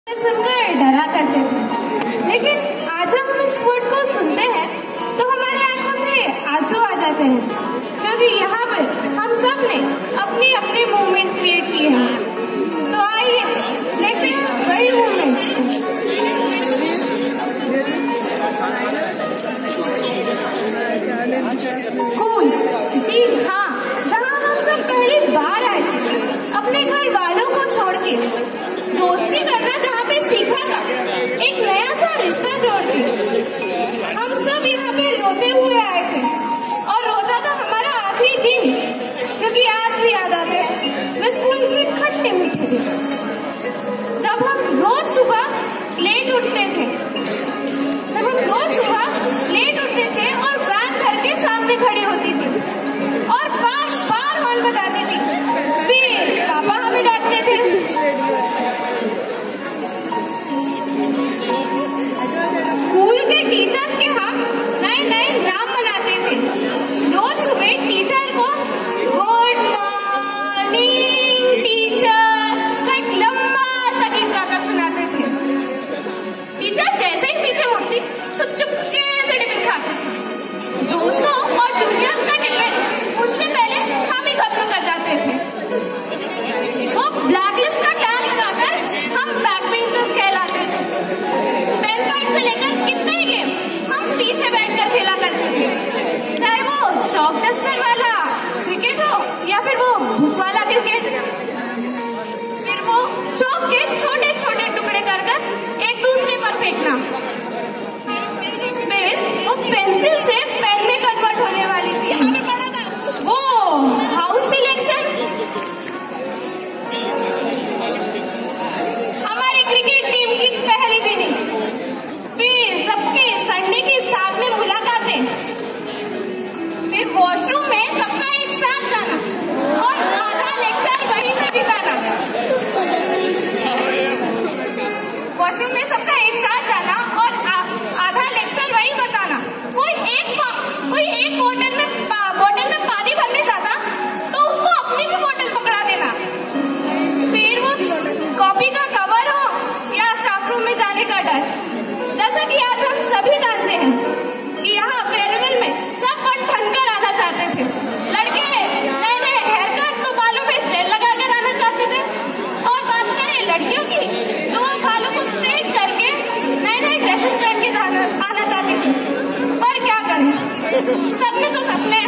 सुनकर डरा करते थे, लेकिन आज हम इस वर्ड को सुनते हैं तो हमारी आंखों से आंसू आ जाते हैं, क्योंकि यहाँ पर हम सब ने अपने अपने मूवमेंट्स क्रिएट किए हैं। तो आइए देखते हैं वही मूवमेंट्स। स्कूल, जी हाँ, जहाँ हम सब पहली बार आए थे, अपने घर वालों को छोड़ के दोस्ती करना जहाँ पे सीखा था, एक नया सा रिश्ता जोड़ के हम सब यहाँ पे रोते हुए आए थे। और रोता था हमारा आखिरी दिन, क्योंकि आज भी याद आते हैं वे स्कूल के खट्टे मीठे दिन, जब हम रोज सुबह लेट उठते थे और वैन घर के सामने खड़ी होती थी और बार बार हॉर्न बजाती थी। फिर पापा हमें डांटते थे। स्कूल के टीचर्स के हम नए नए नाम बनाते थे। रोज सुबह टीचर को गुड मॉर्निंग टीचर का एक लंबा सा गीत गाकर सुनाते थे। टीचर जैसे ही पीछे मुड़ती तो चुपके से टिफिन खाते थे। दोस्तों और जूनियर्स का टिफिन उनसे पहले हम ही खत्म कर जाते थे। वो ब्लैक लिस्ट का टैग लगाकर हम बैक बेंचर्स कहलाते थे। पेन फाइट से लेकर कितने ही गेम हम पीछे बैठकर खेला करते थे, चाहे वो चॉक डस्टर वाला क्रिकेट हो या फिर वो भूख वाला क्रिकेट। फिर वो चॉक के छोटे छोटे टुकड़े कर एक दूसरे पर फेंकना। फिर वो पेंसिल से पेन में कन्वर्ट होने वाली थी, वो हाउस सिलेक्शन। हमारी क्रिकेट टीम की पहली विनिंग। फिर सबके संडे की साथ में मुलाकातें। फिर वॉशरूम में सबका एक साथ जाना और आधा लेक्चर वहीं पे बिताना। वॉशरूम में सबका एक साथ जाना और आधा लेक्चर वहीं बताना। कोई एक बोतल में पानी भरने जाता तो उसको अपनी भी बोतल पकड़ा देना। फिर वो कॉपी का कवर हो या स्टाफ रूम में जाने का डर। जैसा कि आज हम सभी जानते हैं कि यहाँ फेयरवेल में सब ठन कर आना चाहते थे। लड़के नए नए हेयर कट तो बालों में जेल लगा कर आना चाहते थे, और बात करें लड़कियों की तो वो बालों को स्ट्रेट करके नए नए ड्रेसेस पहन के आना चाहती थी। पर क्या करें, सब में तो सपने